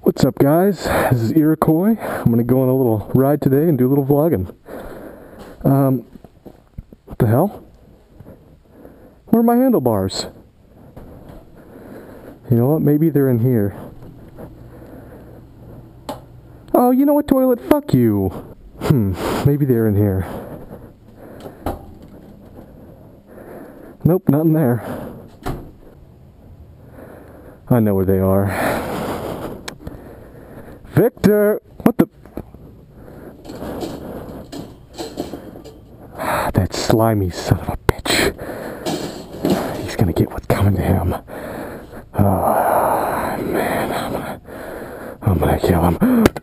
What's up, guys? This is Iroquois. I'm gonna go on a little ride today and do a little vlogging. What the hell? Where are my handlebars? You know what? Maybe they're in here. Oh, you know what, toilet? Fuck you. Maybe they're in here. Nope, not in there. I know where they are. Victor! What the... That slimy son of a bitch. He's gonna get what's coming to him. Oh, man, I'm gonna kill him.